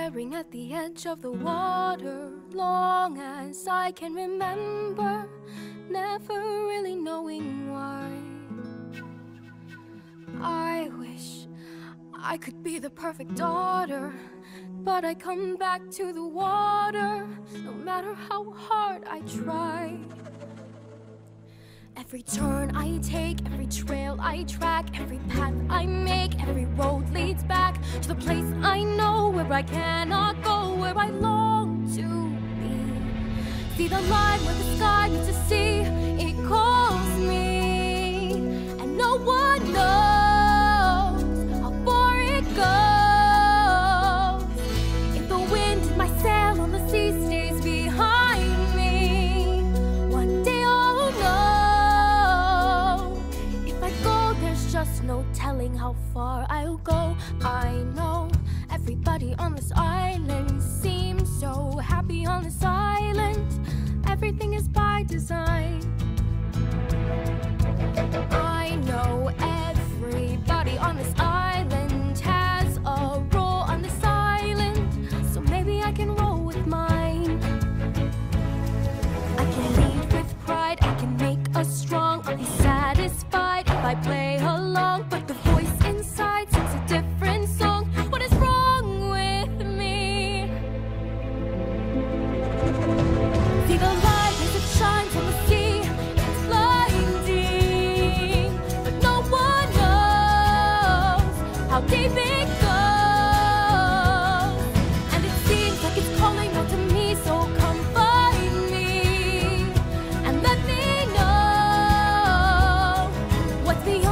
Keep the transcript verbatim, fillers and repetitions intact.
staring at the edge of the water, long as I can remember, never really knowing why. I wish I could be the perfect daughter, but I come back to the water, no matter how hard I try. Every turn I take, every trail I track, every path I make, every road leads back to the place I know, where I cannot go, where I long to be. See the line where the sky meets the sea, it calls me, and no one knows how far it goes. If the wind in my sail on the sea stays behind me, one day I'll know. If I go, there's just no telling how far I'll go. I know everybody on this island seems so happy on this island. Everything is by design. I know everybody on this island has a role on this island, so maybe I can roll with mine. I can lead with pride, I can make us strong. I'll be satisfied if I play along, but the voice inside sings a different song. What is wrong with me? See the light as it shines on the sea, it's blinding, but no one knows how deep it goes. And it seems like it's calling out to me, so come find me and let me know what's behind